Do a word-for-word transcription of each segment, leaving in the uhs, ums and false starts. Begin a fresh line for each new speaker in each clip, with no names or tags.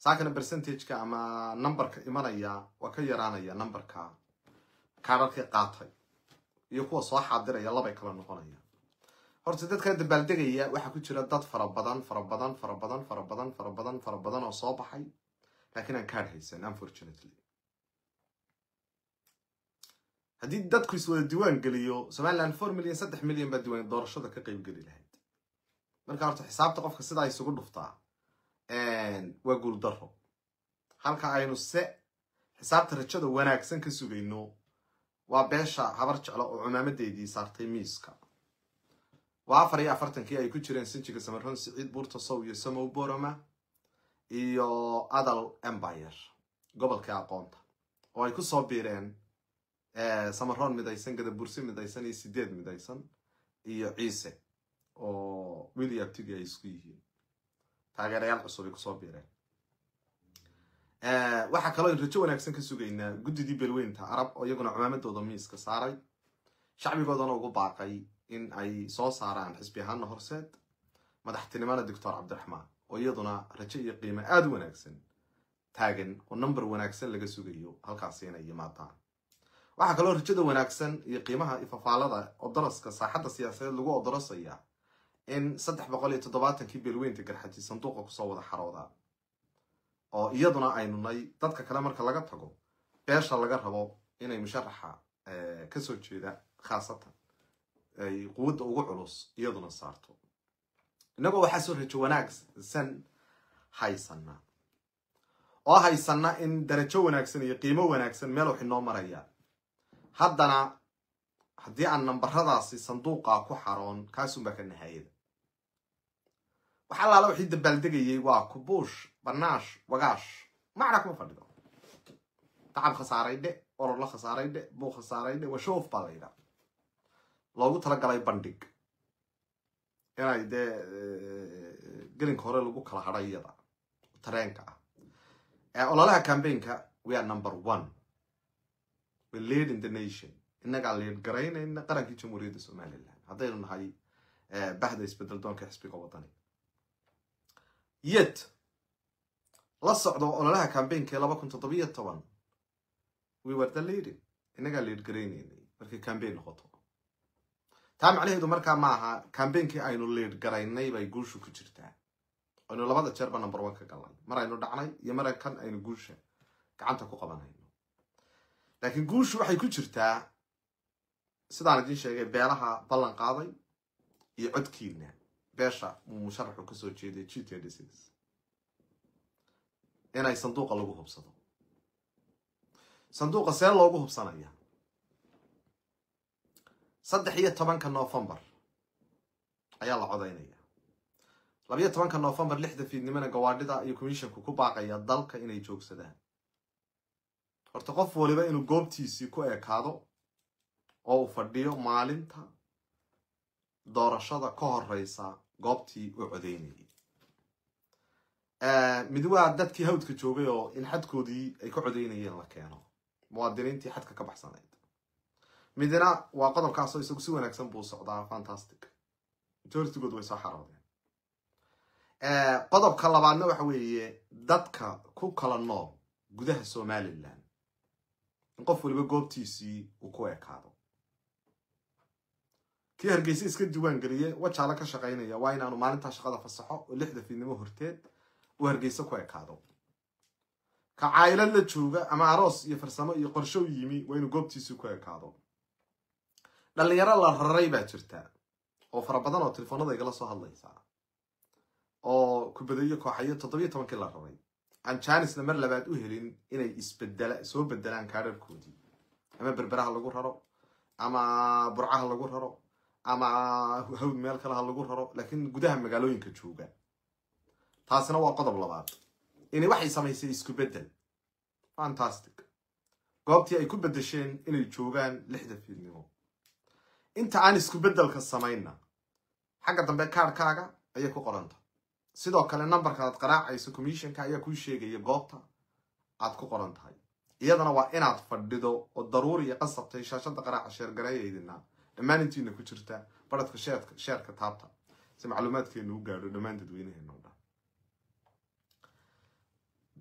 ساكن برسنتج كا أما نمبر كإيمانيا وكيرانيا نمبر كا كارك قاطع يكون صح عبدنا يلا بيكلا نقوليا horta dadka dabaaldegaya waxa ku jira dad fara badan fara badan fara badan fara badan fara badan fara badan oo soo baxay laakiin aan ka haysan unfortunately hadii dadku isoo diiwaan galiyo Soomaaliland four million saddex milyan baa diiwaan doorashada ka qayb gali lahayd marka horta xisaabta qofka sida ay isugu dhuftaa een waa guul daro halka aynu se xisaabta rajada wanaagsan ka sugayno waa beesha habar jeclo oo cumaamadeedii saartay miiska وافر يا فرتن كي أي كتيرين سنتيك سمرهون سعيد بورتا صو يسمو بورما إيو أدل إمباير قبل كي أقونتا وأي كسو بيرين آه سمرهون مدايسن قد بورسي مدايسن يسيديد مدايسن إيو عيسى أو ويلي أبتيجي يسكيه تاقي ريال عصوري كسو بيرين آه waxa kale oo rajo wanaagsan ka sugaynaa gudidii balweynta arab oo iyaguna cumaamadooda miiska saaray shacbigoodana ugu baaqay in ay soo saaraan xisbi ahaan horseed madaxtinimada doctor Cabdiraxmaan oo iyaduna rajo iyo qiimo aad wanaagsan taagan oo number wanaagsan laga sugayo halkaas inay yimaadaan waxa kale oo rajada wanaagsan iyo qiimaha ifafaalada oo daraska saaxadda siyaasadeed lagu odorsaya in saddex boqol iyo toddobaatan kii balweynta garxaji sanduuqa ku soo wada xarooda oo iyaduna aynu nay dadka kale marka laga tago beesha laga rabo inay musharaxa ka soo jeeda khaasatan ay quwada ugu culus iyaduna saarto inagu waxa soo rajo wanaagsan haysana oo haysana in darajo wanaagsan iyo qiimo wanaagsan meel wax inoo maraya haddana haddii aan nambaradaasi sanduuqa ku xaroon kaasuma ka nahayada waxa la wixii dabaaldegayay waa kubuush banaash wagaash macna kuma fadhido tacab khasaareeyde oo la khasaareeyde buu khasaareeyde wa shoof balayda loogu tala galay bandhig inay de gelin hore lagu kala hadhayada tareenka ah ee ololaha campaign-ka we are number one we lead in the nation inaga lead garaynayna qaranka jamhuuriyadda Soomaaliland hadaynu nahay bahda isbedel doonka xisbiga wadani yet la socdo ololaha campaign-ka laba kun toddoba iyo toban we were the lead inaga lead garaynayna markii campaign noqoto taam عليه marka ma aha campaign-kii aynu lead garaynay bay guushu ku jirtaa aynu labada jeerba number one ka galan mar aynu dhacnay iyo mar kan aynu guusha gacanta ku qabanayno laakiin guushu waxay ku jirtaa sidaan idin sheegay beelaha ballan qaaday iyo codkiina beesha musharaxu ka soo jeeday G thirty-six inay sanduuqa lagu hubsado sanduuqa see loogu hubsanaya saddex iyo tobanka November ayaa la codeynaya laba iyo tobanka November lixda fiidnimada gawaadhida iyo commissionku ku baaqaya dalka inay joogsadaan horta qof waliba inuu goobtiisii ku eekaado oo uu fadhiyo maalinta doorashada ka horeysa goobtii uu codeynayay ee mid waa dadkii hawdka joogay oo in xadkoodii ay ka codeynayeen la keeno muwaadiniintii xadka ka baxsanayd midna waa qodobkaas oo isagu si wanaagsan buu socdaa fantastic majority-good way soo xaroodeen ee qodobka labaadna waxa weeye dadka ku kala nool gudaha Soomaaliland in qof waliba goobtiisii uu ku eekaado kii hargeysa iska diiwaan galiyay waxa la ka shaqeynaya waa inaanu maalinta shaqada fasaxo oo lixda fiidnimo horteed uu hargeysa ku eekaado ka caayilad la jooga ama aroos iyo farsamo iyo qorsho yimi waa inuu goobtiisii ku eekaado dhalinyaro la raray baa jirta oo fara badan oo telefoonada igala soo hadlaysa oo ku badayo kooxayo toddoba iyo toban kii la raray aan Janice mar labaad u helin inay isbedela soo bedelaan kaararkoodii ama berberaha lagu raro ama burcaha lagu raro ama hawd meel kale lagu raro laakiin gudaha magaalooyinka jooga taasina waa qodob labaad inay waxay sameysay isku bedel fantastic goobtii ay ku bedesheen inay joogaan lixda fiidnimo inta aan isku bedelka sameeyna xagga dambe kaarkaaga ayay ku qoranta sidoo kale numberka aad qaraacayso commissionka ayaa ku sheegaya goobta aad ku qoran tahay iyadana waa inaad fadhido oo daruuri iyo qasabtay shaashada qaraaca sheer gareeyaydina dhammaantiina ku jirta baradka sheerka sheerka taabta si macluumaadkeenu u gaadho dhammaan dadweynaheena oo dhan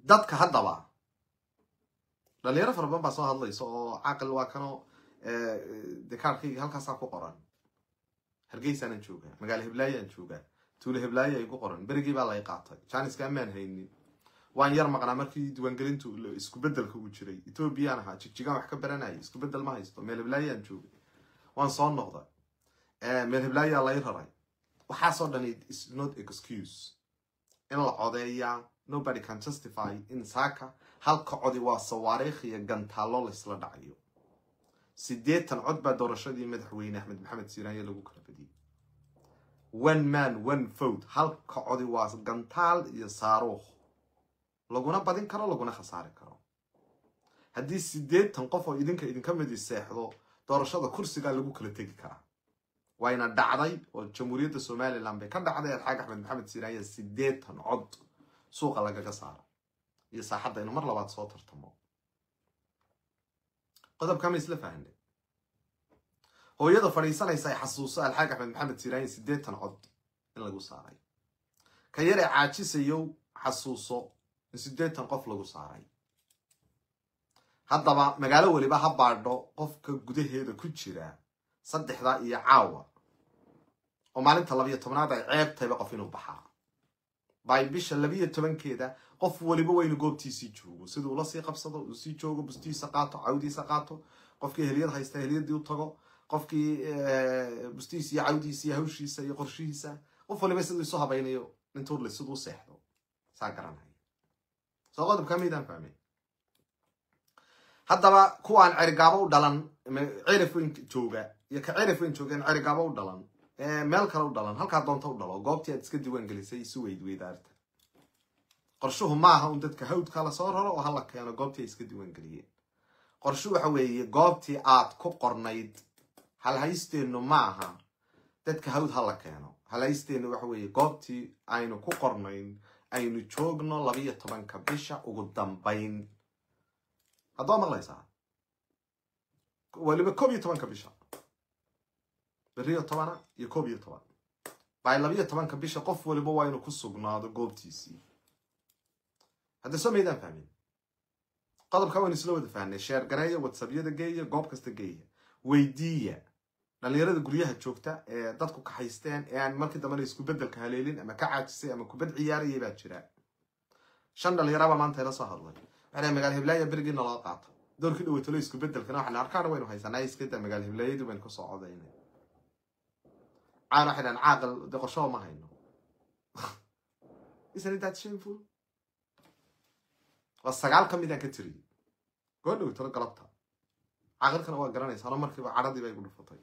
dadka haddaba dhalinyaro fara badan baa soo hadlaysa oo caqli waa kanoo dekaarkayga halkaasaa ku qoran hargeysaanan joogaa magaalo heblaayaan joogaa tuulo heblaayo ay ku qoran berigii baa lay qaatay jaaniska amaan haynin waan yar maqnaa markii diiwaangelintu isku bedelka uu jiray etoobiyaan ahaa jigjigaan wax ka baranayay isku bedel ma haysto meel heblaayaan joogay waan soo noqday meel heblaayaa lay raray waxaasoo dhan is not excuse in la codeeyaa nobody can justify in saaka halka codi waa sawaariikh iyo gantaalo laysla dhacayo sideetan cod baa doorashadii madaxweyne axmed maxamed siiraanye lagu kala badiyey one man one vote halka codi waa gantaal iyo saaruukh laguna badin karo laguna khasaari karo haddii sideetan qof oo idinka idinka midi seexdo doorashada kursigaa lagu kala tegi karaa wayna dhacday oo jamhuuriyadda somaliland bay ka dhacday alxaag axmed maxamed siiraanye sideetan cod suuqa lagaga saaro iyo saaxadda inuu mar labaad soo tartamo qodobka ma isla fahanay hooyada fadhiisanaysa ay xasuuso alxaag axmed maxamed siiraanye sideetan cod in lagu saaray ka yar ee caajisayow xasuuso in sideetan qof lagu saaray haddaba magaalo weliba ha baadho qofka gudaheeda ku jira saddexda iyo caawa oo maalinta labiyo tobnaad ay ceebtayba qof inuu baxaa bay bisha labiyo tobankeeda qof waliba waynu goobtiisii joogo siduu ula sii qabsado uu sii joogo bustiisa qaato cawdiisa qaato qofkii heliyad haysta heliyadii u tago qofkii bustiisa iyo cawdiisa iyo hawshiisa iyo qorshihiisa qof waliba siduu isu habaynayo intuu le siduu seexdo saa garanaya soo qodobka miidaan fahmay haddaba kuwaan cerigaabo u dhalan cirif weyn jooga iyo ka cirif weyn joogeen cerigaabo u dhalan meel kale u dhalan halkaa doonta u dhalo goobtii aad iska diiwaan gelisay isu weydweydaarta qorshuhu maaha un dadka hawdka la soo raro oo hala keeno goobtii ay iska diiwaan geliyeen qorshu waxa weeye goobtii aad ku qornayd halhaysteennu maaha dadka hawd hala keeno halhaysteennu waxa weeye goobtii aynu ku qornayn aynu joogno labiyo tobanka bisha ugu dambayn haddoo maqlaysaa waliba koob iyo tobanka bisha beriyo tobana iyo koob iyo toban bay labiyo tobanka bisha qof waliba waa inuu ku sugnaado goobtiisii hadda soo maydaan fahmin qodobka waynu isla wada fahnay sheer gareeya whatsappyada geeya goob kasta geeya weydiiya dhalinyarada guryaha joogta ee dadku kaxaysteen ee aan markii dambena isku bedelka haleelin ama ka caajisay ama kubad ciyaarayay baa jira shan dhalinyaraba maanta ila soo hadlay waxay magaalo heblaaya berigii naloo qaato doorkii dhaweytalo isku bedelkana waxaan arkaan waynu haysanaa iska daa magaalo heblaayadu baynu ku soo codaynay عارف إحنا نعاقل دقشوا ما هينو isn't that shameful والسجال كم إذا كتري قولوا ترى قلبتها عقل كانوا قراني صار مركب عرضي بيقولوا فطي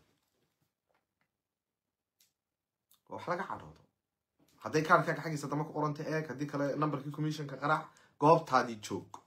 وحرق عرضه هذا كان كان حاجة ستمك قرنت إيه هذيك نمبر كي كوميشن كقرع جوبت هذه تشوك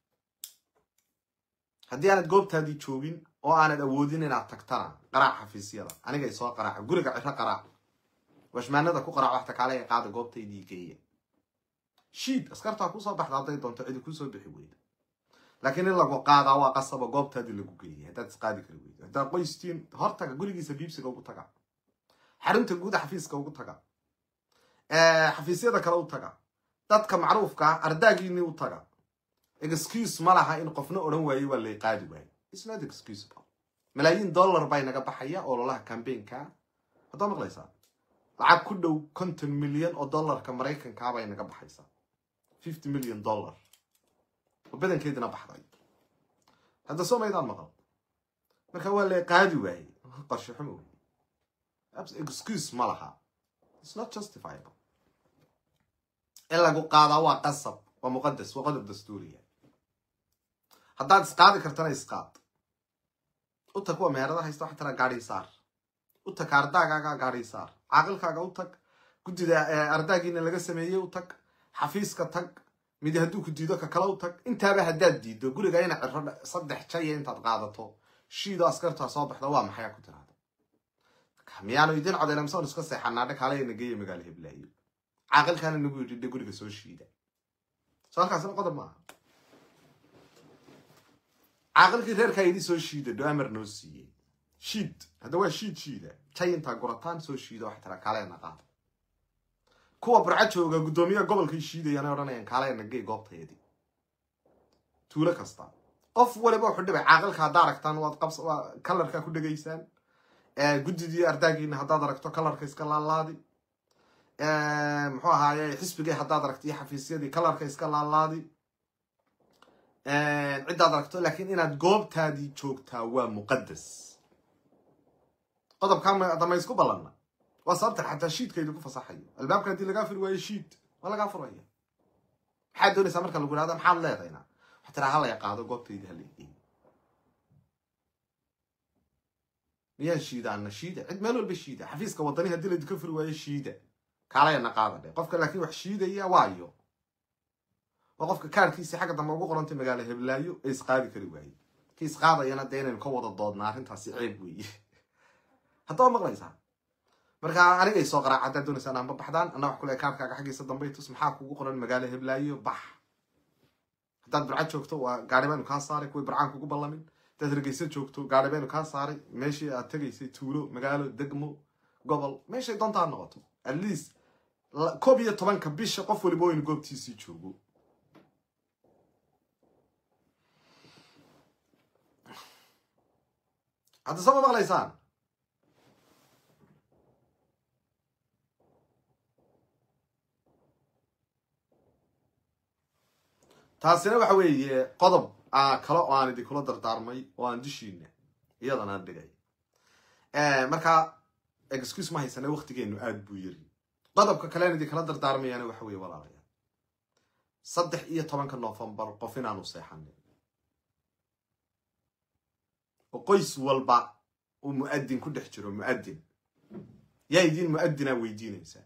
هذه أنا جوبت هذه تشوكين أو أنا داودين أنا تكترع قرع حفيزية أنا جاي سوا قرع جورك عشرة قرع وش معناه ده كو قرع واحد عليه قاعد جوبت يدي كيه شيد أسكرت أكو صباح ضعطي دون تعيد كل سوي بحويد لكن اللي قاعد أو قصب جوبت هذه اللي كوكيه هذا تقعد كرويد هذا قيستين هرتك جورك يسبيب سجوا تقع حرمت الجود حفيز كوجو تقع حفيزية ده كلاو تقع تدك معروف كا أرداجيني وتقع excuse ما لها إن قفنا أروي ولا يقعد وين it's not excusable ملايين دولار بين جنب حياة أو الله كامبين كا هذا ما غليصا لعب كله كنت مليون أو دولار كأمريكان كا بين جنب حيسا fifty مليون دولار وبدن كده نبح ضايق هذا سو ما يدان مغلط ما كان ولا يقعد وين قرش حمو أبس excuse ما لها it's not justifiable إلا جو قاعد هو قصب ومقدس وقدر دستورية هذا إسقاط كرتنا إسقاط وتكوا مهرة هاي استوى حتى قاري صار وتك أردا جا قاري صار عقل كا وتك كنت ده أردا جينا لقى سمية وتك حفيز كتك ميده هدوك كديدا ككلاو تك أنت هذا هداد دي ده قولي جاينا عرفنا صدق شيء أنت تقاعدته شيء ده أسكرتها صباح دوام حياة كنت هذا كميانو يدين عاد لما صار نسقط سحنا عندك عليه نجيه مقاله بلاي عقل كان إنه بيجي يقول لك سوي شيء ده سؤال كاسم قدر معه عقل كثير كايدي سو شيده دو امر نوسيه شيد هذا هو شيد شيده تاي انت قرطان سو شيده واحد ترى كالينا قاد كوا برعا جوغا غدوميا gobolka شيده yana oranayaan kaalay nagay goobtaydi tuulo kasta qof waliba wuxuu dhibay caaqilka haddaad aragtaan waad qabs waa kalarka ku dhegaysaan guddidii ardaagiina haddaad aragto kalarka iska laalaadi muxuu ahaaye xisbigii haddaad aragto iyo xafiisyadii kalarka iska laalaadi ciddaad aragto laakiin inaad goobtaadii joogtaa waa muqadas qodobkaa dama isku ballanna waa sababtan xataa shiidkaydu ku fasaxayo albaabka haddii lagaa furi waayo shiid waa lagaa furaya maxaad doonaysaa marka lagu ihahda maxaad leedayna waxaa tiraa halaya qaado goobtayda halay miyaa shiidaana shiida cid meel walba shiida xafiiska wadani haddii laydinka furi waayo shiida kaalayana qaada dhe qofka laakiin wax shiidaya waayo waa qofka kaarkiisii xagga dambe ugu qorantay magaalo heblaayo ee isqaadi kari waaye kii isqaadayana dee inaynu ka wada doodnaa arrintaasi ceeb weeye haddaba maqlaysaa marka anigay soo qaraac haddaad doonaysaan aanba baxdaan anna wax kule kaarkaaga xaggiisa dambay tus maxaa kugu qoran magaalo heblaayo bax haddaad burcad joogto waa gaari baynu kaa saaray kuwii burcaan kugu ballamin haddaad hargeysa joogto gaari baynu kaa saaray meeshii aad tegaysay tuulo magaalo degmo gobol meeshay doontaa noqoto at least koob iyo tobanka bisha qof waliba waynu goobtiisii joogo hadda sama maqlaysaan taasina waxa weeye qodob kale oo aan idinkula dardaarmay oo aan dushiina iyadana aan dhigay marka excuse ma haysana waqtigeenu aad buu yiri qodobka kale aan idinkala dardaarmayana waxa weeye walaalayaal saddex iyo tobanka November qof inaanu seexanay oo qoys walba uu mu'adin ku dhex jiro mu'adin yaa idin mu'adina weydiinaysa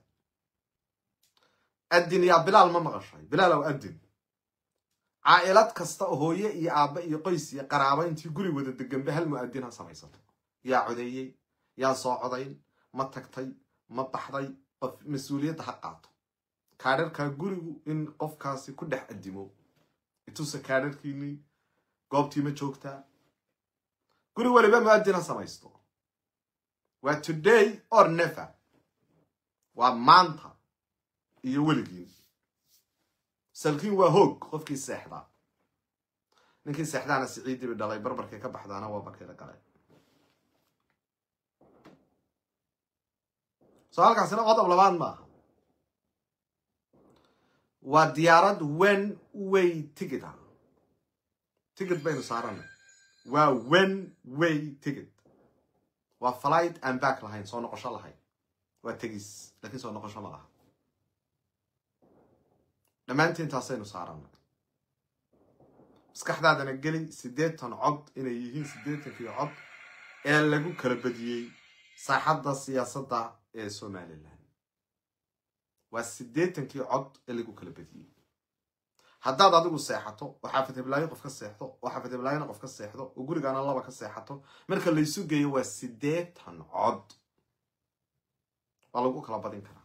adin ya bilaal ma maqashay bilaal oo adin عائلات كستا هوية يا أبا يا قيس يا قرابين تي قولي وده دقن بهال مؤدينها سميسته يا عدي يا صاعدين ما تكتي ما بحضي مسؤولية حقاته كارر كقولي إن قف كاسي كده حديمه يتوسع كارر كيني قابتي ما شوكتا قولي ولا بقى مؤدينها سميسته و today or never ومانتا يولجين سلكين وهوك قفكي الساحدة نكين ساحدانا سعيدي بدلاي بربركي كبحدانا وبكي لقلاي سؤالك عسنا قطب لبان ما وديارات when way ticket ticket بين صارنا و when way ticket و flight and back لهين سو نقش لهين وتجيس لكن سو نقش لها لما أنت أنت صينو صارنا بس كحدا هذا نقلي سديت عض إن يجين سديت في عض إلا جو كربدي صاحب السياسة دا سومالي لان والسديت كي عض إلا جو كربدي حتى هذا جو سياحته وحافظ بلاي قف كسياحته وحافظ بلاي نقف كسياحته وقولي أنا الله بكسياحته مركل اللي يسوق جيوا السديت هن عض والله جو كلا بدين كنا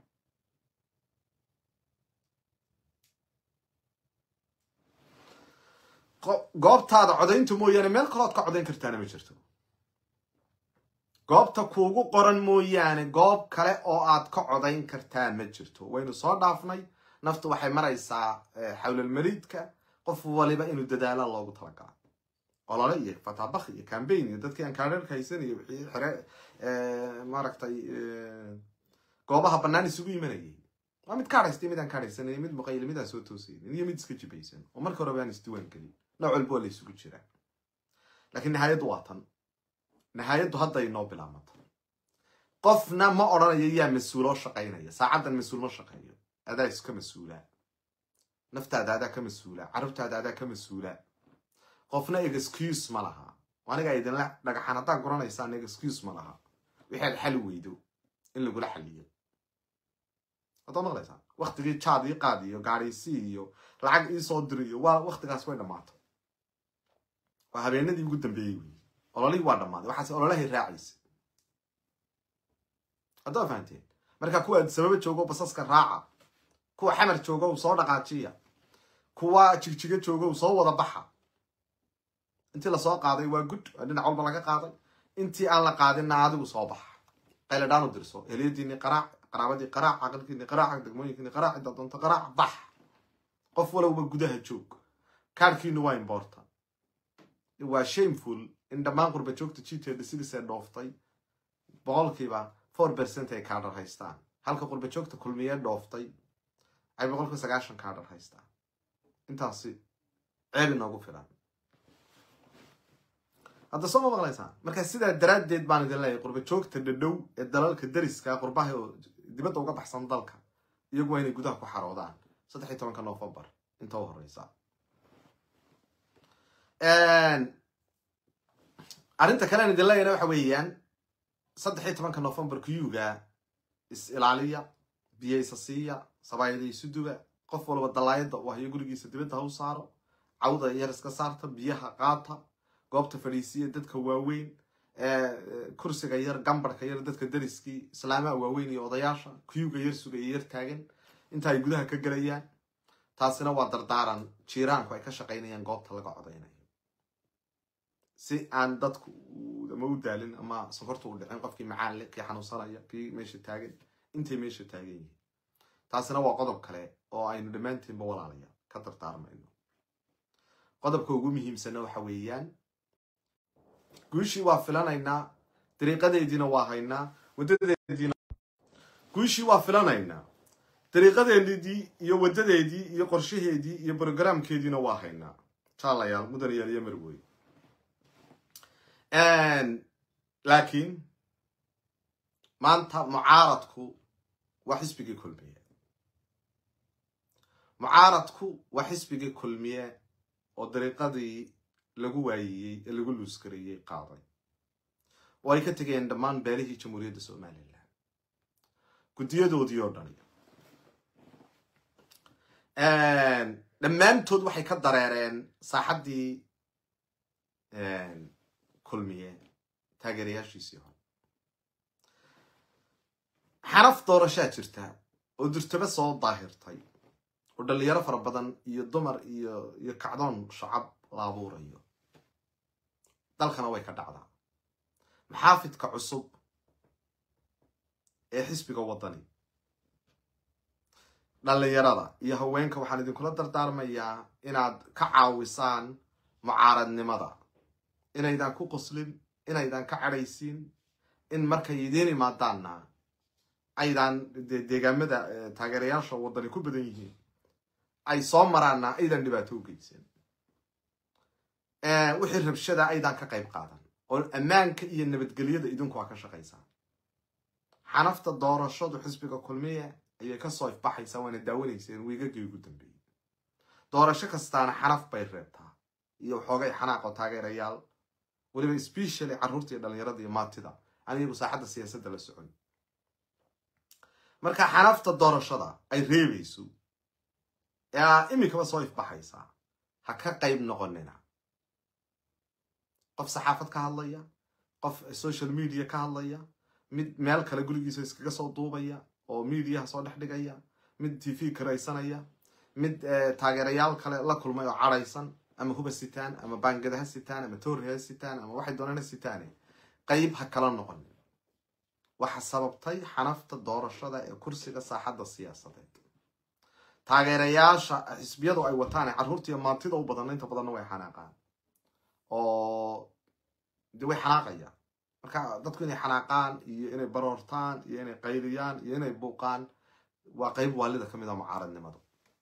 goobtaada codayntu mooyaane meel kale aad ka codayn kartaana ma jirto goobta kuugu qoran mooyaane goob kale oo aad ka codayn kartaa ma jirto waynu soo dhaafnay naftu waxay maraysaa xawlal mariidka qof waliba inuu dadaalo loogu talagalay olole iyo fatabakh iyo campaign iyo dadkii aan kaareerka haysan iyo wixii xire maaragtay goobaha bannaan isugu imanayay waa mid kaaraystay mid aan kaaraysanay mid muqayl mid aan soo toosay iyo mid iska jibaysan oo marka hore baan isdiiwaan galin نوع البول يسوق جرا لكن نهاية وطن نهاية هذا ينوب العمط قفنا ما أرانا يا مسؤول شقينا ساعدا مسؤول ما شقينا هذا يسكى مسؤولة نفت هذا كمسؤولة عرفت هذا كمسؤولة قفنا إكسكيوس مالها وأنا قاعد لا لقى حنطا قرانا يسان إكسكيوس مالها وحال حلو يدو اللي يقول حلية هذا ما غلط وقت جي تشادي قادي وقاري سيو لعق يصدري ووقت قاس وين مات وهبينادي ugu dambeeyay ololii waa dhamaaday waxa ololahay raacaysa adaa faanteen marka kuwa sabab joogo basaska raaca kuwa xamar joogo soo dhaqaajiya kuwa jigjiga joogo soo wada baxa intii la soo qaaday waa gud dhinac walba laga qaaday intii aan la qaadin adigu soo bax qayla dhaanu dirso heliyadiini qaraac qaraabadii qaraac aqalkiini qaraac degmooyinkiini qaraac inta doonto qaraac bax qof walba gudaha joog kaarkiinu waa important waa shameful in dhammaan qurba joogta G thirty-six ee dhooftay boqolkiiba four percent ay kaadhar haystaan halka qurba joogta kulmiye dhooftay ay boqolkiiba sagaashan kaadhar haystaan intaasi ceeb inoogu filan hadda soo maqlaysaan marka sidaa daraadeed baan idin leeyahay qurba joogta dhadhow ee dalalka dariska qurbaha oo dibadda uga baxsan dalka iyagu waa inay gudaha ku xaroodaan saddex iyo tobanka November inta u horeysa een arinta kale aan idin leeyahay waxa weeyaan saddex iyo tobanka November kuyuga is ilaaliya biyaysiya sabaayadii suduga qof walba dalaayada waa iyo gurigiisa dibadda u saaro cawda yar iska saarta biyaha qaata goobta fariisiya dadka waaweyn ee kursiga yar gambarka yar dadka dariskii islaamaha waaweyn iyo odayaasha kuyuga yar sugay yar taagan inta ay gudaha ka galayaan taasina waa dardaaran jiiraanku ay ka shaqeynayaan goobta laga codeynayo si aan dadku ama u daalin ama sokortu u dhicin qofkii macaan leh kii xanuunsanaya kii meesha taagan intay meesha taagan yihiin taasina waa qodob kale oo aynu dhamaantiinba walaalaya ka dardaarmayno qodobka ugu muhiimsan waxa weeyaan guushii waa filanaynaa dariiqadeedina waa haynaa wadadeedina guushii waa filanaynaa dariiqadeedii iyo wadadeedii iyo qorshaheedii iyo programkeedina waa haynaa taalayaal mudanayaal iyo marwey een laakiin maanta mucaaradku waa xisbigii kulmiye mucaaradku waa xisbigii kulmiye oo dariiqadii lagu waayay ee lagu luuskariyay qaaday oo ay ka tageen dhammaan beelihii jamhuuriyadda Soomaaliland gudiyadoodii oo dhan een dhammaantood waxay ka dareereen saaxadii een kulmiye taageerayaashiisii hore xaraf doorashaa jirta oo durtaba soo daahirtay oo dhalinyaro fara badan iyo dumar iyo iyo kacdoon shacab la abuurayo dalkana way ka dhacdaa maxaafidka cusub ee xisbiga wadani dhalinyarada iyo haweenka waxaan idinkula dardaarmayaa inaad ka caawisaan mucaaradnimada inaydan ku qoslin inaydan ka cadhaysiin in markay idiin imaadaanna aydan deegaamada taageerayaasha wadani ku badan yihiin ay soo maraanna aydan dhibaato u geysan wixii rabshada aydan ka qayb qaadan oo ammaanka iyo nabadgelyada idinku waa ka shaqaysaan xanafta doorashadu xisbiga kulmiye ayay ka soo ifbaxaysaa waana daawanayseen wiigagii ugu dambeeyay doorasho kastaana xanaf bay reebtaa iyo xoogay xanaaqo taageerayaal waliba especially carruurta iyo dhalinyarada iyo maatida anigu saaxadda siyaasadda la socon marka xanafta doorashada ay reebayso ee imikaba soo ifbaxaysaa ha ka qayb noqonina qof saxaafad ka hadlaya qof social media ka hadlaya mid meel kale gurigiisa iskaga soo duubaya oo media soo dhex dhigaya mid T V karaysanaya mid taageerayaal kale la kulmay oo cadhaysan ama huba sitaan ama baangadaha sitaan ama toorreha sitaan ama waxay doonaan sitaan qayb ha kala noqon waxa sababtay xanafta doorashada ee kursiga saaxadda siyaasadeed taageerayaasha xisbiyadu ay wataan carruurta iyo maantida u badan inta badan way xanaaqaan oo way xanaaqayaan marka dadku inay xanaaqaan iyo inay baroortaan iyo inay qayliyaan iyo inay buuqaan waa qayb waalida kamid ah mucaaradnimada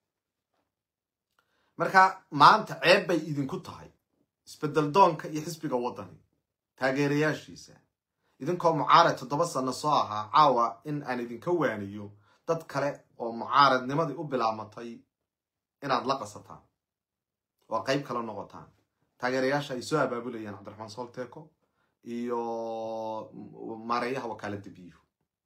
marka maanta ceeb bay idinku tahay isbedel doonka iyo xisbiga wadani taageerayaashiisa idinkoo mucaarad toddoba sano soo ahaa caawa in aan idinka waaniyo dad kale oo mucaaradnimadii u bilaamatay inaad la qasataan waa qayb kale noqotaan taageerayaasha ay soo abaabulayaan Cabdiraxmaan Solteeko iyo maareeyaha wakaaladda biyuhu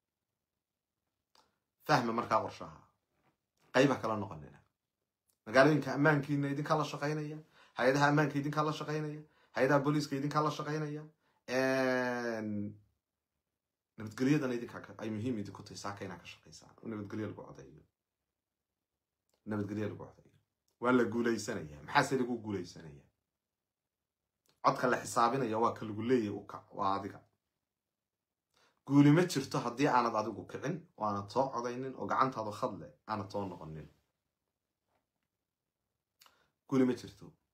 fahma markaa qorshaha qaybaha kala noqonina magaalooyinka ammaankiina idinka la shaqeynaya hay'adaha ammaanka idinka la shaqeynaya hay'adaha booliiska idinka la shaqeynaya een nabadgelyadana idinka ay muhiim idinku tahay saakayna ka shaqeysaan nabadgelyo lagu codeeyo nabadgelyo lagu codeeyo waa la guuleysanaya maxaa se lagu guuleysanaya codka la xisaabinaya waa ka lagu leeyahay u kac waa adiga guuli ma jirto haddii aanad adigu kicin oo aanad soo codaynin oo gacantaadu khadle aanad soo noqonin guuli ma jirto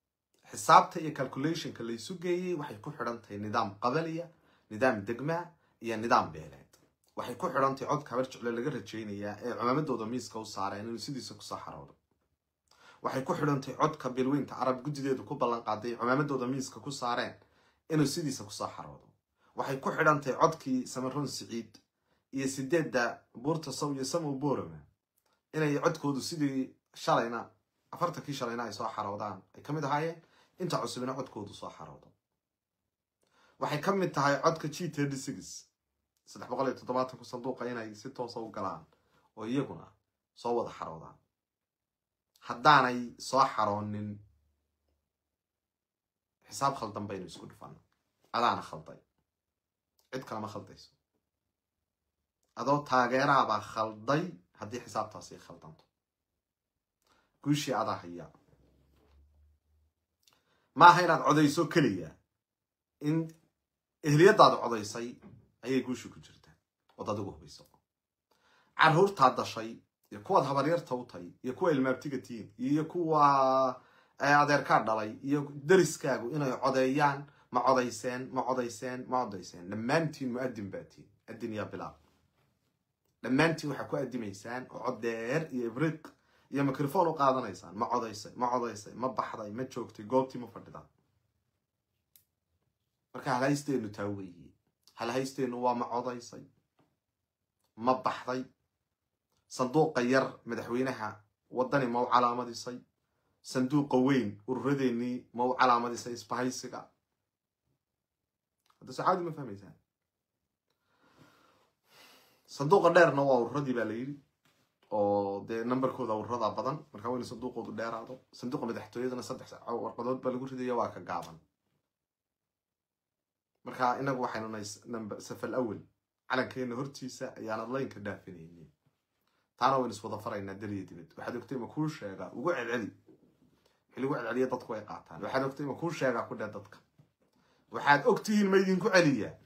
حسابته iyo calculation ka la isu geeyay waxay ku xirantahay nidaam qabaliya nidaam degma iyo nidaam beeleed waxay ku xirantahay cod kabar jecel laga rajeynayaa ee cumaamadooda miiska u saareen inuu sidiisa ku saxaroodo waxay ku xirantahay codka bilweynta arab gudideedu ku ballan qaaday cumaamadooda miiska ku saareen inuu sidiisa ku saxaroodo waxay ku xirantahay codkii Samaroon Siciid iyo sideedda buurta saw iyo samu boorama inay codkoodu sidii shalayna afartankii shalayna ay soo xaroodaan ay kamid ahaayeen inta cusubina codkoodu soo xaroodo waxay kamid tahay codka G thirty-six saddex boqol iyo toddobaatan ku sanduuqa inay si toos ah u galaan oo iyaguna soo wada xaroodaan haddaanay soo xaroonin xisaab khaldan baynu isku dhufan adaana khalday cid kale ma khaldayso adoo taageeraaba khalday haddii xisaabtaasi khaldanto guushii adaa haya ma aha inaad codayso keliya in ehliyadaadu codaysay ayay guushi ku jirtaa oo dad ugu hubayso carruurtaad dashay iyo kuwaad habaryarta u tahay iyo kuwa ilmaabtiga tihiin iyo kuwa adeerkaa dhalay iyo dariskaagu inay codeeyaan ma codayseen ma codayseen ma codayseen dhammaantiin mu'adin baa tihiin adin yaa bilaab dhammaantiin waxaa ku adimaysaan oo cod dheer iyo ibriiq iyo mikrofon u qaadanaysaan ma codaysay ma codaysay ma baxday ma joogtay goobtii ma fadhidaa marka halhaysteenu taa weeye halhaysteenu waa ma codaysay ma baxday sanduuqa yar madaxweynaha wadani ma u calaamadisay sanduuqa weyn ururadeenii ma u calaamadisay isbahaysiga hadda sacaadi ma fahmaysaan sanduuqa dheerna waa ururadii baa la yidhi oo dee numberkooda ururada badan marka wayna sanduuqoodu dheeraado sanduuqa madaxtooyadana saddex warqadood baa lagu ridaya waa ka gaaban marka inagu waxaynu nahay number safal awal calankeena hortiisa ayaan adlaynka dhaafinaynin taana waynu iswada faraynaa daliya dibad waxaad ogtay ma kuu sheegaa ugu celceli wixii lagu celceliya dadku way qaataan waxaad ogtay ma kuu sheegaa ku dheh dadka waxaad ogtihiin ma idinku celiyaa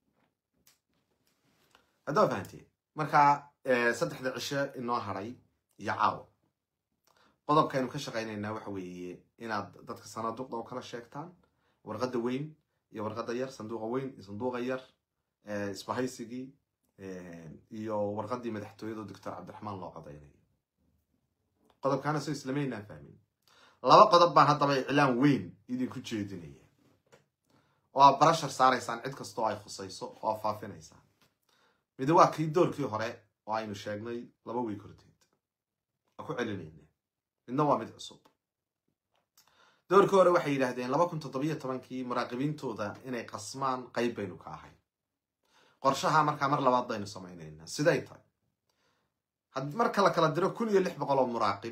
haddaa fahanteen marka saddexda cisho inoo haray iyo caawa qodobkaynu ka shaqaynaynaa waxa weeye inaad dadka sanaaduuqda oo kala sheegtaan warqadda weyn iyo warqadda yar sanduuqa weyn iyo sanduuqa yar isbahaysigii iyo warqaddii madaxtooyada doctor cabdiraxmaan loo codaynayo qodobkaana soo islamaynaan fahmin laba qodob baan haddaba iclaan weyn idinku jeedinaya oo aad barashar saaraysaan cid kastoo ay khusayso oo aad faafinaysaan mid waa kii doorkii hore oo aynu sheegnay laba wiig horteed oo ku celinayna midna waa mid cusub doorkii hore waxay yidhaahdeen laba kun toddobiyo tobankii muraaqibiintooda inay qasmaan qayb baynu ka ahay qorshaha markaa mar labaad baynu samaynaynaa siday tahay marka la kala diro kun iyo lix boqol oo muraaqib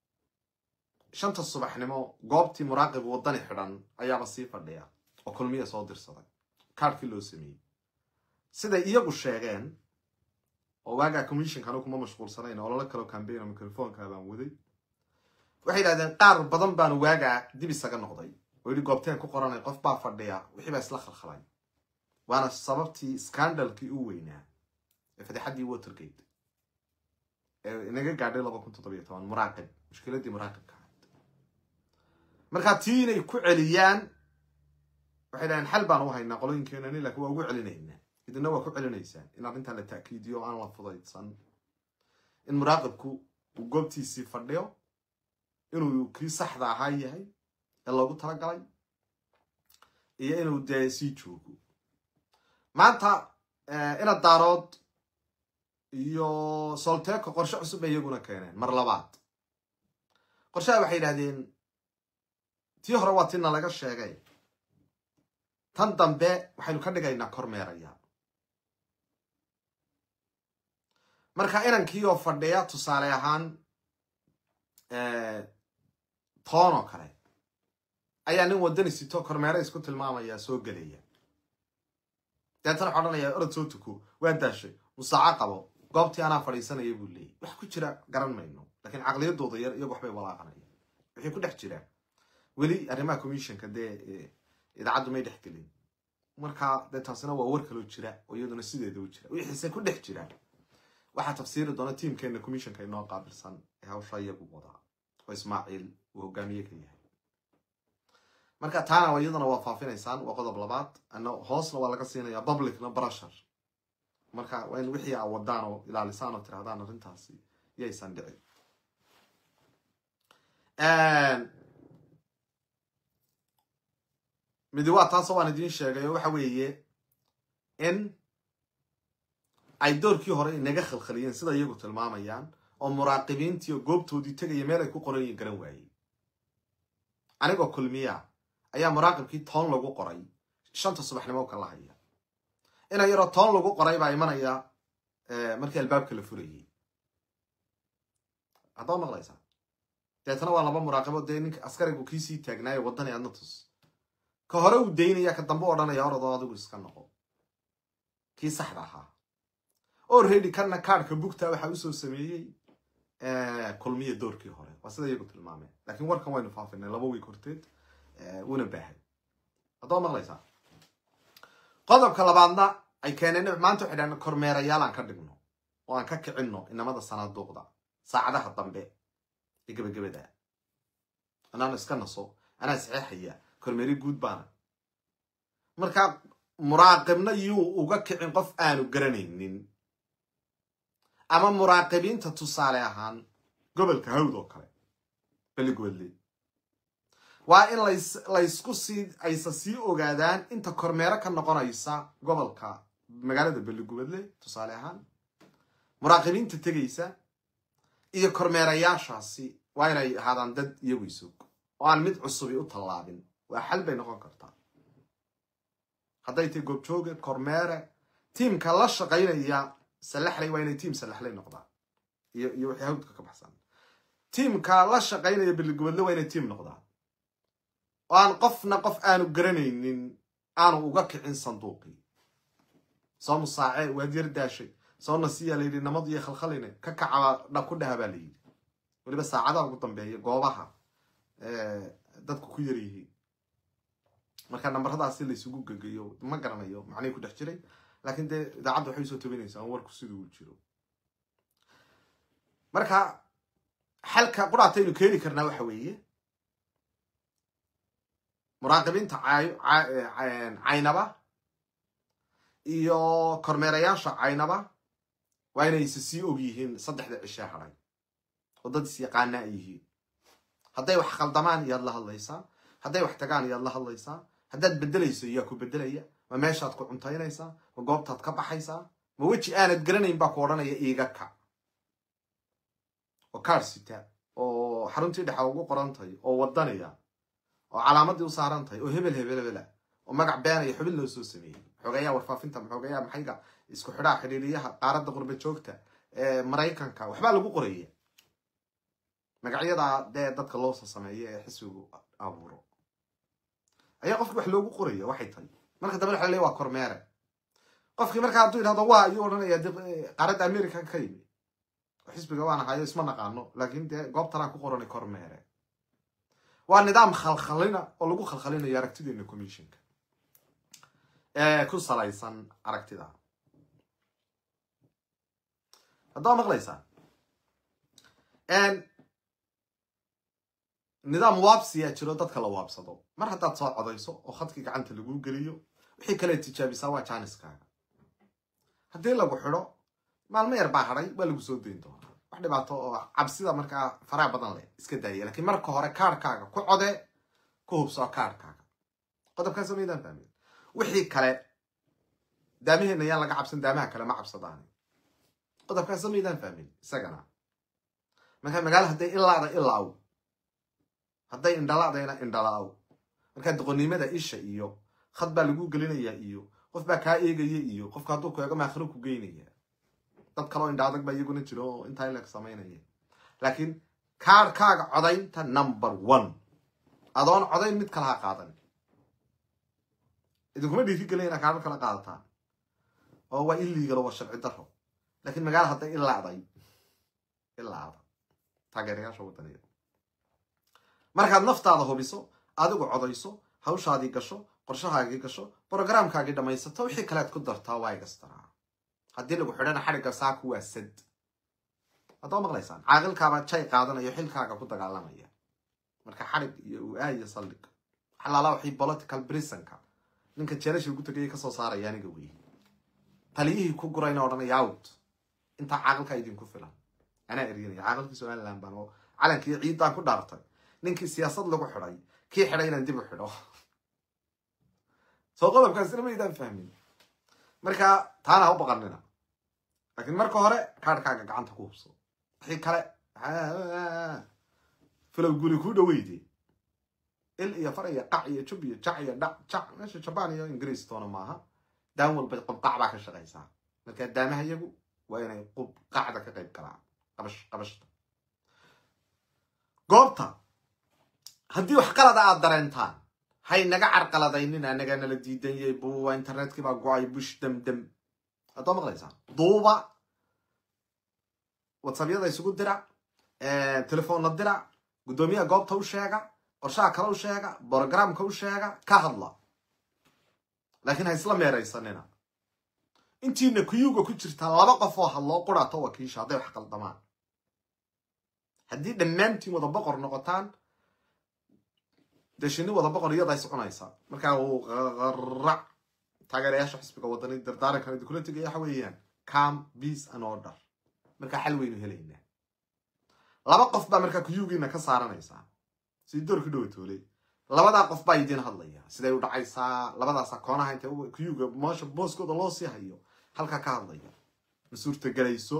shanta subaxnimo goobtii muraaqib wadani xidhan ayaaba sii fadhiya oo kulmiya soo dirsaday kaarkii loo sameeyey siday iyagu sheegeen oo waagaa commissionkanu kuma mashquulsanayn oo lala kalo campaign oo microfonka baan waday waxay yidhahdeen qaar badan baan waagaa dib isaga noqday oo yidhi goobteen ku qoranay qof baa fadhiya wixii baa isla khalkhalay waana sababtii scandalkii u weynaa ee fadixaddii watergate ee inaga gaadhay laba kun toddobiyo toban muraaqib mushkiladdii muraaqibka ahayd markaa tii inay ku celiyaan waxay dhahdeen xal baan u haynaa qolooyinkeenani laakiin waa ugu celinaynaa idina waa ku celinaysaan in arrintan la ta'kiidiyo aan la fudaydsan in muraaqibku uu goobtiisii fadhiyo inuu kii saxda ahaa yahay ee loogu talagalay iyo inuu dee sii joogo maanta ina daarood iyo solteeko qorshe cusub bay iyaguna keeneen mar labaad qorshaha waxay yidhahdeen tii hore waa tina laga sheegay tan dambe waxaynu ka dhigaynaa kormeerayaa marka inankii oo fadhiya tusaale ahaan toon oo kale ayaa nin wadani sito kormeere isku tilmaamaya soo gelaya deetana waxaa odhanaya orod soo tuko waan daashay musaaco qabo goobtii anaa fadhiisanaya buu leeyay wax ku jira garan mayno laakiin caqliyadooda yar iyagu waxbay walaaqanaya wixii ku dhex jira weli arrimaha commissionka dee idaacaddu may dhex gelin marka dee taasina waa war kaloo jira oo iyaduna sideeda u jira wixiise ku dhex jira waxaa tafsiiri doona tiimkeena commissionka inoo qaabilsan ee hawsha iyagu wadaa oo ismaaciil uu hogaamiye ka yahay marka taana wayadana waa faafinaysaan waa qodob labaad ana hoosna waa laga siinayaa publicna pressure marka waa in wixii aad wadaan oo ilaalisaan oo tirahdaan arrintaasi yaysan dhicin een midwa taas oo aan idin sheegay waxa weeye in ay doorkii hore inaga khalkhaliyeen sida iyagu tilmaamayaan oo muraaqibiintii goobtoodii tagay meel ay ku qoran garan waayay anigoo kulmiya ayaa muraaqibkii toon lagu qoray shanta subaxnimo ka lahaya ina yaro toon lagu qoray baa imanaya ee markii albaabka la furayay hadoo maqlaysa deetana waa laba muraaqibo de ninka askarigu kiisii taagnaayo wadani aadna tus ka hore uu deynaya ka dambe odhanaya orodoo adigu iska noqo kii saxda ahaa already kana kaarka bugta waxa uu soo sameeyay ee kulmiye doorkii hore waa sida iyagu tilmaameen laakiin warkan waynu faafinay laba week horteed ee una baahay hadoo maqlaysa qodobka labaadna ay keeneen maanta waxay dhaheen kormeerayaal aan ka dhigno oo aan ka kicino inamada sanaaduuqda saacadaha dambe ee gabagabada anaan iska naso ana saxiixaya kormeeri guud baana marka muraaqibna yuu uga kicin qof aanu garanaynin ama muraaqibiinta tusaale ahaan gobolka hawd oo kale baligoodle waa in la isku sii aysa sii ogaadaan inta kormeero ka noqonaysa gobolka magaalada baligoodle tusaale ahaan muraaqibiinta tegaysa iyo kormeerayaashaasi waa inay ahaadaan dad iyagu isog oo aan mid cusub u tallaabin waa xal bay noqon kartaa hadday tahay goobjooga kormeere tiimka la shaqaynaya salaxlay waa inay tiim salaxlay noqdaan iyo iyo wixii hawdka ka baxsan tiimka la shaqaynaya baligoodle waa inay tiim noqdaan oo aan qofna qof aanu garanaynin aanu uga kicin sanduuqii soo musaace waa dir daashay soo nasiya leeyay namad iyo khalkhaline ka kacaba dhab ku dhaha baa leeyay waliba saacadaha ugu dambeeyay goobaha ee dadku ku yar yihiin marka nambaradaasi la isugu gagayo ma garanayo macnay ku dhex jiray laakiin de idaacadu waxay soo tabinaysaa warku siduu jiro marka xalka quraataynu keeni karnaa waxa weeye muraaqibiinta caynaba iyo kormeerayaasha caynaba waa inay sii og yihiin saddexda cishe haray oo dad is yaqaana ay yihiin hadday wax khaldamaan iyaad la hadlaysaa hadday wax tagaan iyaad la hadlaysaa haddaad bedelayso iyaa ku bedelaya ma meeshaad ku cuntaynaysaa ma goobtaad ka baxaysaa ma weji aanad garanayn baa ku odhanaya iiga kac oo kaar sita oo xaruntii dhexa ugu qoran tahay oo wadanaya oo calaamadii u saaran tahay oo hebel hebel hebela oo magac been iyo xubin loo soo sameeyay xogayaa warfaafinta xogayaa maxayga isku xidhaa xiriiriyaha qaaradda qurba joogta ee Mareykanka waxba lagu qoraya magacyada de dadka loo soo sameeyay ee xisbigu abuuro ayaa qofku wax loogu qoraya waxay tahay marka dambe waxa leeyahay waa kormeere qofkii marka haduu yiraahdo waa iyo oranaya qaaradda America ka yimid xisbiga waana hayo isma naqaano laakiin de goobtana ku qoran kormeere waa nidaam khalkhalina oo lagu khalkhalinayo aragtideena commissionka ee ku salaysan aragtida hadda maqlaysaa en nidaam waabsiya jiro dadka la waabsado mar haddaad soo codayso oo khadkii gacanta lagu geliyo wixii kale tijaabisaa waa jaaniskaaga haddii lagu xidho maalmo yar baa hadhay waa lagu soo dayn doonaa wax dhibaato oo cabsida markaa faraha badan leh iska daaya laakiin marka hore kaarkaaga ku code ku hubsoo kaarkaaga qodobkaas sameeyaan fahmeen wixii kale daamiheenna yaan laga cabsan daamaha kale ma cabsadaan qodobkaas sameeyaan fahmeen isagana marka magaalo hadday ilaada ilaaw hadday indhalaadayna indhalaaw marka doqonnimada isha iyo khad baa lagu gelinayaa iyo qof baa ka eegaya iyo qofka haduu ku eego maakhiro ku geynaya dad kale oo indhaadag baa iyaguna jiro inta ay la sameynayeen laakiin kaarkaaga codaynta number one adoon codayn mid kala qaadan idinku dhiiri galayna kaar kala qaadataan oo waa illegal oo sharci darro laakiin magaalo hadday ilaaday ilaada taageerayaasha wadaniga markaad naftaada hubiso adigu codayso hawshaadii gasho qorshahaagii gasho programkaagii dhamaysato wixii kale aad ku dartaa waa igastaraa haddii lagu xidhana xadhigga saaku waa sad hadoo maqlaysaan caaqilkaaba jay qaadanayo xilkaaga ku dagaalamaya marka xadhig iyo uu aayo saldhig حلالا وحي political prison كا نينك جيرش ugu tagay ka soo saaraya aniga weey taliyihii ku gurayna oran yaawt inta caaqilka idin ku filan ana eriyay caaqilkii Soomaaliland baan oo calankii ciidan ku dhaartay ninkii siyaasad lagu xiray kii xirayna dib u xidho soo qodobkaas ma idaan fahmin marka taana u baqanina laakiin marka hore kaarkaaga gacanta ku hubso wixii kale filow guri ku dhaweeyay il iyo faraya qac iyo jub iyo jac iyo dhac jac meesha Japan iyo Ingiriis toona maaha daan walba qac baa ka shaqeysaa marka daamaha iyagu waa inay qub qacda ka qayb galaan qabash qabashta goobta haddii wax qalad aad dareentaan hay naga carqaladaynin anaga nala diidanyay buu internetkii baa go'ay bush dam dam hadda maqlaysaa duuba whatsappyada isugu dira ee telefoon la dira gudoomiyaha goobta u sheega qorshaha kale u sheega programka u sheega ka hadla laakiin ha isla meeraysanina intiina kuyuga ku jirta laba qof oo hadlo qurato wakiisha haday wax qaldamaan haddii dhammaantiin wada boqor noqotaan dashini wada boqor iyada ay soconaysa marka uu qarac taageerayaasha xisbiga wadani dardaaran kale kula tagay waxa weeyaan calm peace and order marka xal weyn u helayna laba qof baa marka kuyugiina ka saaranaysa si door ku dhawatoolay labada qof baa idin hadlaya siday u dhacaysaa labadaas koonaha inta kuyuga moosha booskooda loo sii hayo halka ka hadlaya masuurta galayso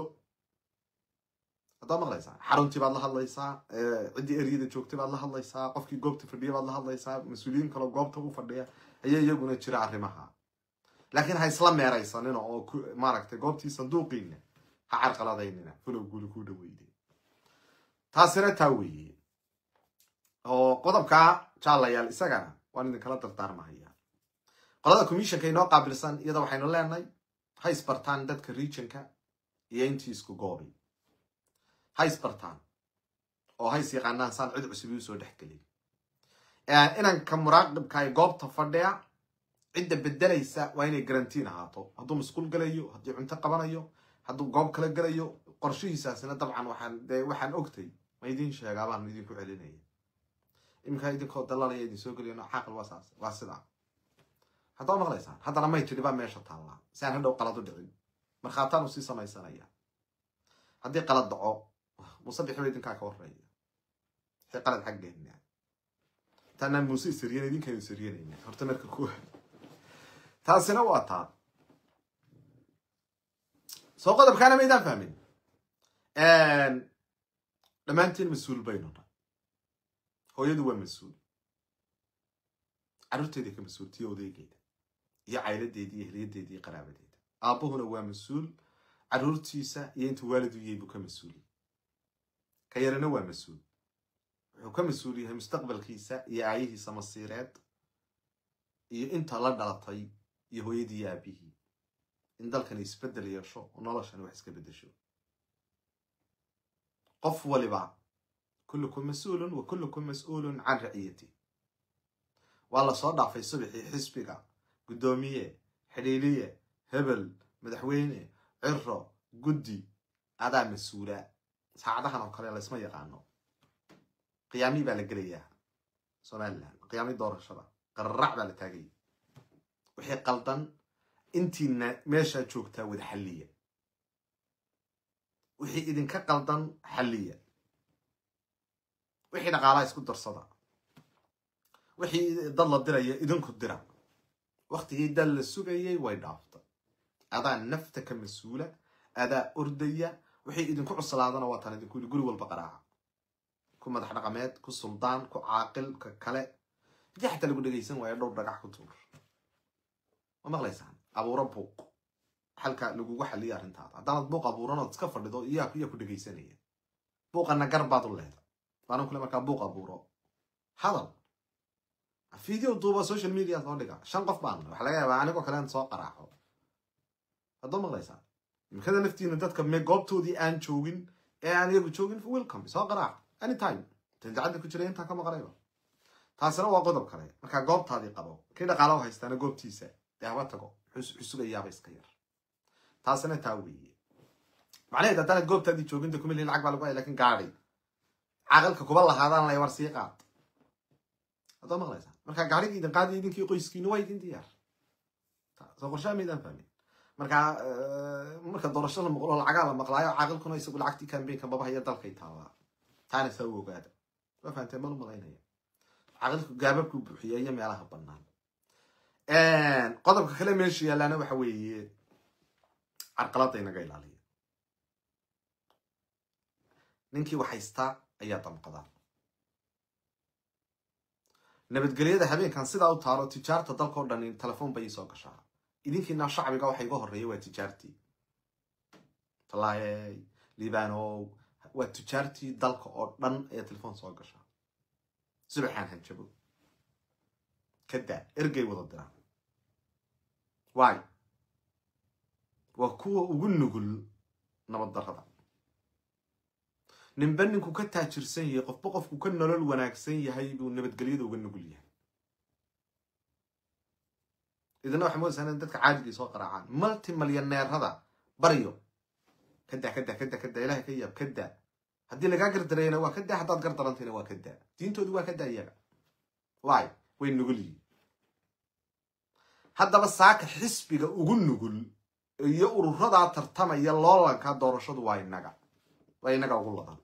hadda maqlaysaa xaruntii baad la hadlaysaa cidii eriyada joogtay baad la hadlaysaa qofkii goobta fadhiya baad la hadlaysaa mas'uuliyiin kale goobta u fadhiya ayay iyaguna jira arrimaha laakiin ha isla meeraysanina oo maaragtay goobtii sanduuqiina ha carqaladaynina fulow guri ku dhaweeyay taasina taa weeye oo qodobka jaalayaal isagana waan idin kala dardaarmahaya qolada commissionka inoo qaabilsan iyada waxaynu leenahay ha isbartaan dadka regionka iyo intii isku goobay ha isbartaan oo ha is yaqaanaan saan cid cusub u soo dhaxgalay ee inanka muraaqibka ay goobta fadhiya cidda bedelaysa waa inay garantiin ahaato hadduu masquul galayo haddii cunto qabanayo hadduu goob kala galayo qorshihiisaasina dabcan waxaan waxaan ogtay ma idin sheegaa baan idin ku celinaya imka idin ko dalaalaya idin soo galiyay xaqal wasaas waa sida hadda maqlaysaan haddana ma jiri baa meesha taala saan hadhow qalad u dhicin marxaataan u sii samaysanaya haddii qalad dhaco musabix weydin ka ka wareeyo si qalad xaqeena tana musi siriyeen idin kay siriyeen horta marka ku taasina waa taa soo qodobkaana ma idin fahmin een dhamaantiin mas'uul baynona hooyadu waa mas'uul carruurteedii ka mas'uultiyo odaygeeda iyo cailadeedii iyo heliyadeedii iyo qaraabadeeda aabuhuna waa mas'uul carruurtiisa iyo inta waalidu yahay buu ka mas'uul ka yarana waa mas'uul wuxuu ka mas'uul yahay mustaqbalkiisa iyo aayihiisa masiireed iyo inta la dhalatay iyo hooyadii iyo aabihii in dalkan isbedel yeesho oo noloshana wax iska bedesho qof waliba كلكم مسؤول وكلكم مسؤول عن رعيته والله صدع في الصبح حسبك قدومية حليلية هبل مدحوينة عرة قدي هذا مسؤولة ساعدها أنا وقال الله اسمه يقعنه قيامي بالقرية سؤال قيامي دور الشرع قرع بالتاجي وحي قلطن انتي ماشا تشوكتا وذ حلية وحي إذن كقلطن حلية وحي نقالا يسكو درصدا وحي ضل الدرية إذن كدرا وقت يدل السوقية ويدافتا هذا نفتك مسؤولة هذا أردية وحي إذن كو عصلادنا وطن إذن كو يقولوا والبقراء كو مدح رقمات كو سلطان كو عاقل كو كلا دي حتى اللي قد يسن ويدور رقع كتور وما غليسان أبو ربوق حلقة لقوة حلية رنتات هذا بوق أبو رنا تسكفر لدو إياك إياك قد يسنية بوق أنا قربات الله أنا كل ما كان بوق أبو رو هذا فيديو دوبا السوشيال ميديا ثوريكا شن قف بان وحلاقي بعانك وكلام سواق راحو هذا ما غليسان من كذا نفتي ندتك ميك أب تو دي أن شوين يعني يبغى شوين في ويلكم سواق راح أني تايم تنجع عندك كشرين تاكم قريبا تاسنا وقدر كلام ما كان قاب تادي قبوا كده قالوا هيستنا قاب تيسة دعواتكو حس حسوا جيابة إسكير تاسنا تاوي معناه ده تلات قاب تادي شوين ده كمل العقب على قوي لكن قاري عقلك كبر الله هذا لا يورسيقات هذا ما غليسان مركا قاعد إذا قاعد يدين كي قيسكين وايد إنت يار سأقول شيء ميدان فهمي مركا مركا دورش لهم يقولوا العقال مقلايا عاقل كنا يسوق العكتي كان بين كان بابا هي دل كيتها تاني سووا قاعد ما فهمت ما المغينية عاقل جابك وبحياة ما لها بنان إن قدر كلام ماشي يلا أنا بحوي عرقلاتي نجاي عليه ننكي وحيستا أياتم قضاء نبت قليدة حبين كان صدا أو تارو تجارة تدل كوردان التلفون بيسوق قشعة إذن كنا شعبي قاو حيقوه الرئيوة تجارتي طلعي ليبانو وتجارتي دل كوردان أي تلفون سوق قشعة سبحان هنشبو كدا إرقي وضدنا واي وكو وقل نقول نبض هذا نبنكو كتاجر سيء قف بقف كنا لول وناكسي هيبو نبت قليده وقل نقول يه إذا نوع حمود سنة دتك عادي سوق رعان ملتي مليونير هذا بريو كدا كدا كدا كدا إلهي كياب كدا هدي لك أقدر ترينا وا كدا حتى تقدر ترنتينا وا كدا تينتو دوا كدا إياه واي وين نقول لي هذا بس ساك حسبي وقول نقول يقول رضا ترتمى يلا كان دورشود واي نجا واي نجا وقول لها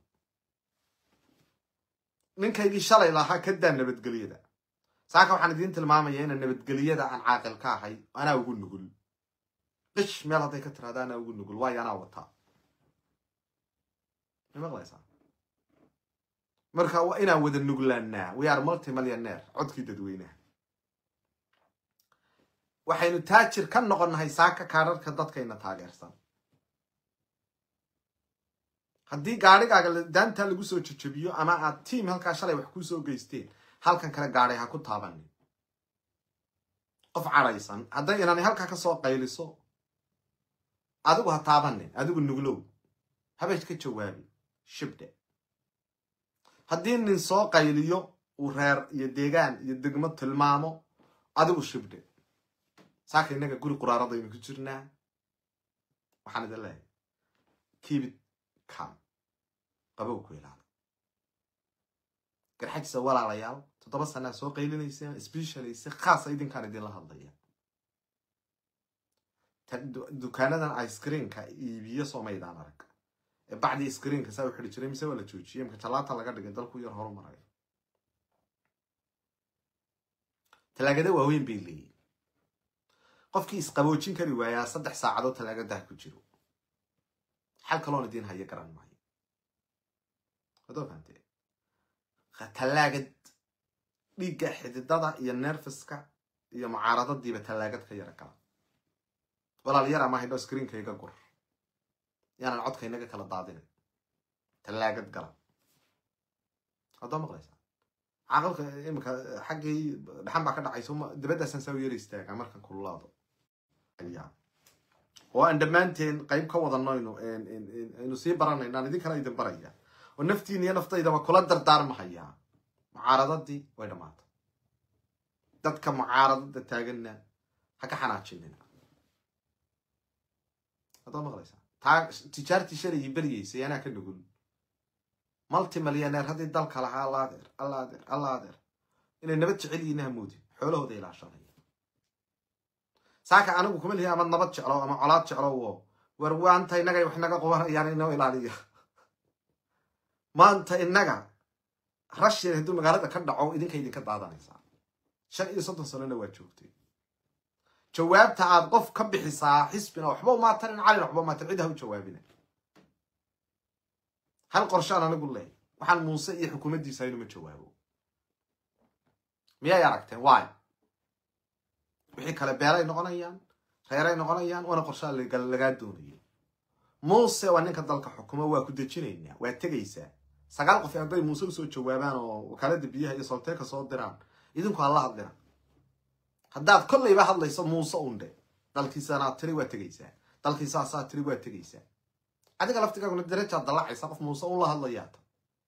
من كيجي شلي لها كدا نبت قليدة ساك وحنا دين تلماميين النبت قليدة عن عاقل كاحي أنا أقول نقول قش ميل هذي كتر هذا أنا أقول نقول واي أنا وطها ما غلي صار مركا وإنا ود النقول لنا ويار ملتي مليونير عد كي تدوينه waxaynu taajir ka noqonahay saaka kaararka dadkayna taageersan haddii gaarigaaga daanta lagu soo jajabiyo ama aad team halka shalay wax ku soo geysteen halkan kale gaaray ha ku taabanin qof caraysan haday inaan halka ka soo qayliso adigu ha taabanin adigu nuglow habeej ka jawaabi shibde haddii nin soo qayliyo uu reer iyo deegaan iyo degmo tilmaamo adigu shibde ساكن إنك قولي قرارة ضيمة كتيرنا وحنا دلله كيف كام قبوك ويلا كل حاجة سوالة على يال تطبس أنا سوق قيلين يصير سبيشال يصير خاصة إذا كان يدين لها الضيّة دكانة آيس كريم كيبيه صو ميدان رك بعد آيس كريم كسوي حري كريم يسوي ولا تشوشي يمكن ثلاثة لقى دقيقة دلكو يرهرو مرة تلاقي ده وين بيلي qofkii isqaboojin kari waaya saddex saacadood talaagada ku jiro xal kaloon idin haya garan maayo wado fantay talaagad dhiga xididada iyo nerfiska iyo mucaaradadiiba talaagad ka yara kala walaal yara ma haydo screen-kayga gur yaan codka inaga kala daadinay talaagad gala wado maqlaysa aqalka imka xaqii dhaxan ba ka dhacayso dibadda san soo yeer istaaga markan kululaado ayaa oo aan dhamaanteen qayb ka wadano inuu in inuu si baranayna idin kala idin baraya oo naftiina iyo naftayda waa kula dardaarmahaya mucaaradadii way dhamaatay dadka mucaaradada taaganna ha ka xanaajinina hada maqlaysa taa tijaarti shalay bariyay ana ka nugul multi millionaire hadii dalka laha laadeer allaadeer allaadeer inay nabad jecel yihiin moodi xoolahooda ilaashanay saaka anigu kuma lihi ama nabad jeclo ama colaad jeclo war waanta inaga wax naga qobanayaan inoo ilaaliyo maanta inaga rashid haduu magaalada ka dhaco idinka idinka daadanaysa shan iyo soddon sano waa joogtay jawaabta aad qof ka bixisaa xisbina waxba ma tarin cali waxba ma tarin cidaha u jawaabina hal qorshaan anagu leey waxaan muuse iyo xukuumaddiisa inuu ma jawaabo miyaa aragteen waay wixii kale beelay noqonayaan reeray noqonayaan wana qorshaan laga doonayo muuse waa ninka dalka xukuma waa ku dejinaynaa waa tagaysaa sagaal qof haday muuse soo jawaabaan oo wakaalada biyaha iyo solteeka soo diraan idinku alla hadlina haddaad kollayba hadlayso muuse unde dalkiisana tiri waa tagaysaa dalkiisa saa tiri waa tagaysaa adiga laftigaaguna darajaad dalacaysa qof muuse uun la hadlayaata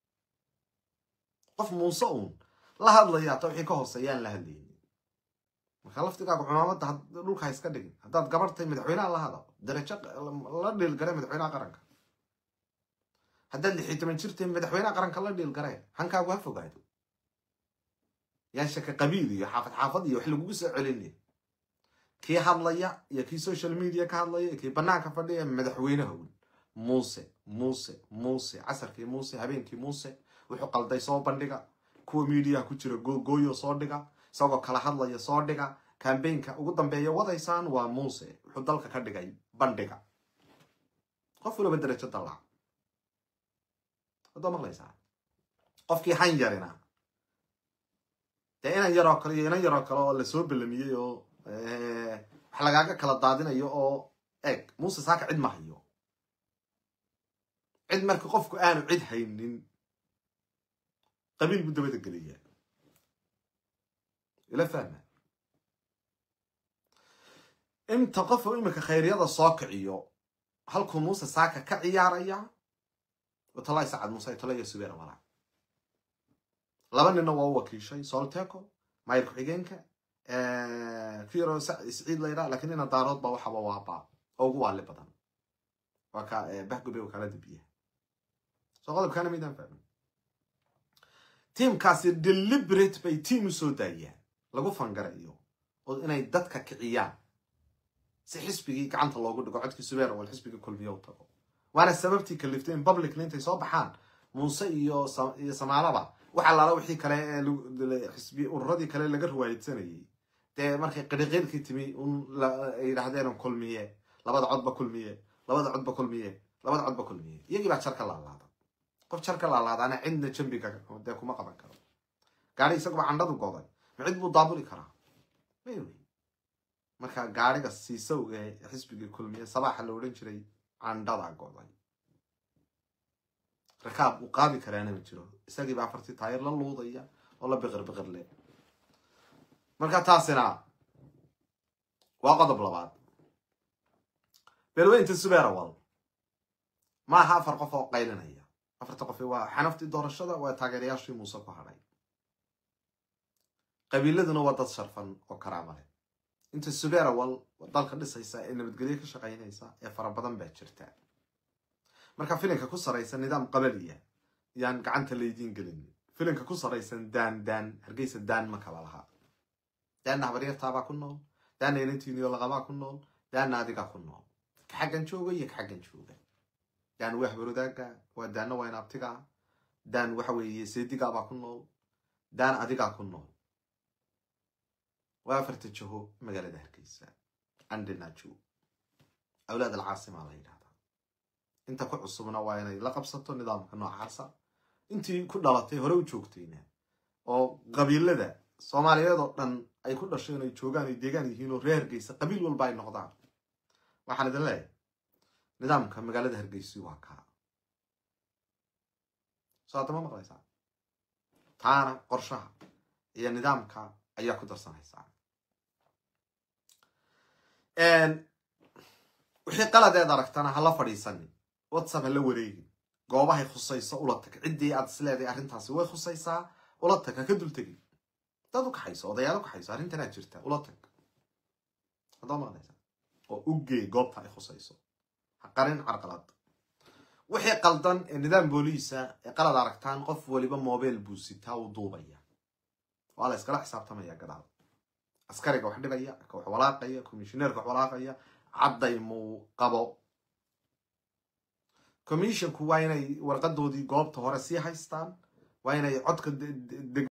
qof muuse uun la hadlayaata wixii ka hooseeyaan la hadlaynin marka laftigaagu xumaamada dhulka ha iska dhigin haddaad gabartay madaxweynaha la hadlo darajo la dhiilgare madaxweynaha qaranka haddaad lixii toban jirtay madaxweynaha qaranka la dhiilgare hankaagu ha fogaado yaan shaka qabiil iyo xaafad xaafad iyo wax lagugu soo celinay kii hadlaya iyo kii social media ka hadlaya kii banaanka fadhiya madaxweynaha weyn muuse muuse muuse casarkii muuse habeenkii muuse wuxuu qalday soo bandhiga kuwa media ku jira gooyo soo dhiga isagoo kala hadlaya soo dhiga campaignka ugu dambeeya wadaysaan waa muuse wuxuu dalka ka dhigay bandhiga qof waliba darajo dalac wada maqlaysaa qofkii han yarina dee inan yaroo kale iyo inan yaroo kale oo lasoo belamiyey oo wax lagaaga kala daadinayo oo eg muuse saaka cid ma hayo cid marka qofku aanu cid haynin qabiil buu dabada geliya ila fahma inta qof oo imika khayriyada soo kiciyo halkuu muuse saaka ka ciyaaraya وطلع سعد موسى طلع سبيرة ولا لبن إنه هو وكيشي سولتكو ما يركح يجينك آه كيرو سعيد ليرا لكن إنه دارات بوحة بوابا أو هو اللي بدن وكا بحكوا بيه وكالة بيه سوغلب كان ميدان فهم تيم كاسي ديليبريت بي تيم سودايا لغو فانقرأيو وإنه يددك كعيان سي حسبي كعنت الله قد قعدك سبيرة والحسبي كل بيوتكو وانا سببتي كلفتين بابليك لينتي soo baxaan muuse iyo iyo Soomaaliba waxa la wixii kale xisbi urradii kale laga ruwaayadsanayay te markay qiriqeedkii timi un yiraahdeen kulmiye labada codba kulmiye labada codba kulmiye labada codba kulmiye iyagii baa charka la laada qof charka la laada ana cidna jambiga de kuma qaban karo gaari isagu candadu goday mid buu daabuli karaa meeyo marka gaariga siisowga xisbiga kulmiye sabaxa la oran jiray عندها قاضي ركاب وقاضي كرانه مجرو اسقي بافرتي تاير للوضيه ولا بغر بغر لي marka taasina waa qodob labaad balweynta subeera wal ma aha afar qof oo qaylinaya afarta qof waa xanafti doorashada waa taageerayaashii muuse ku haray qabiiladuna waa dad sharfan oo karaama leh inta subeera wal dalka dhisaysa ee nabadgelyo ka shaqeynaysa ee fara badan baa jirta marka filinka ku sareysan nidaam qabaliya yaan gacanta leedin gelin filinka ku sareysan daan daan hargeysa daan ma kala laha daan habariyarta baa ku nool daan inantiiniyo laqaba ku nool daan adiga ku nool xagan jooga iyo xagan jooga daan wax barudaaga waa daan waa inabtiga daan waxa weeye seediga baa ku nool daan adiga ku nool وافرت الجهو مقالة هركيسة عندنا جو أولاد العاصمة الله يرحمها أنت كل عصبنا ويني لقب سطو النظام كنوع حاسة أنت كل لطي هرو جوكتينه أو قبيل لذا صومالي يضطن أي كل شيء يجوغان يديغان يهينو رير هركيسة قبيل والباين نقضان وحنا دلائي نظام كان مقالة هركيسة واكها صوت ما مقايسة تانا قرشها هي نظام كان ayaa ku darsanaysa een wixii qaladeed aragtana hala fadhiisan WhatsApp la wareegin goobaha khusayso ula tag cidii aad isleeday arintaasi way khusaysaa ula tag ka dul tagi dad u kaxayso odayaal ku kaxayso arintana jirta ula tag hada ma qadaysa oo u geey goobta ay khusayso qarin carqalad wixii qaldan nidaam booliisa ee qalad aragtaan qof waliba mobile buu sitaa u duubaya وعلى إسكال حساب تمام يا جدع عسكري كوحدة بيا كوحولاقية كوميشنير كوحولاقية عضي مو قبو كوميشن كويني ورقد دودي جواب تهرسي هايستان ويني عدك